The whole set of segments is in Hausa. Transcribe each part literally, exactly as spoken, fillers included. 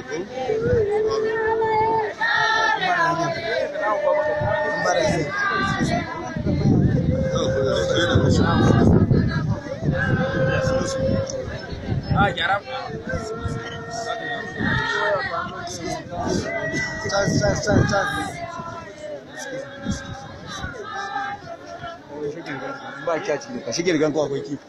Ah, gyara. Chance, chance, chance, chance. Ba ki a ciki ka shige rigan ko akwai ki.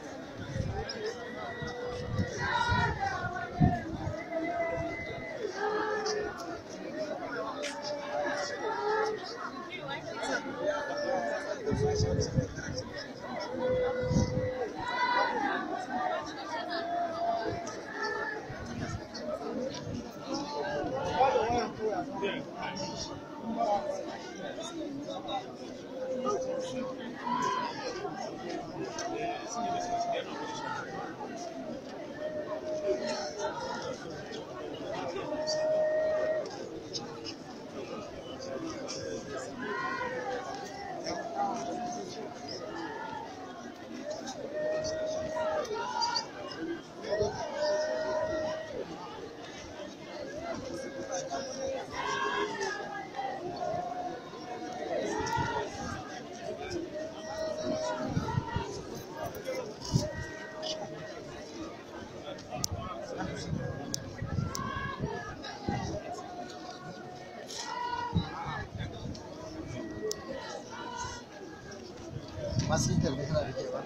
Masih terlihat lagi Pak.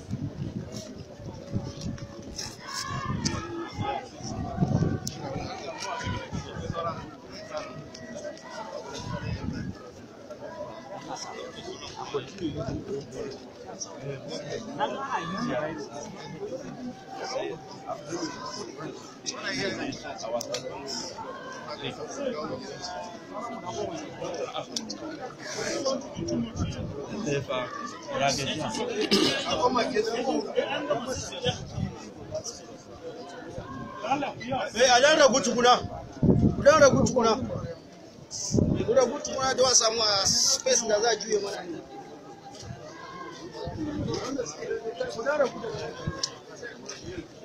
Eh, a dan ragu tukuna. Ku dan ragu tukuna. Ku ragu tukuna da wasa mu a space da za juye mana. Ku dan ragu.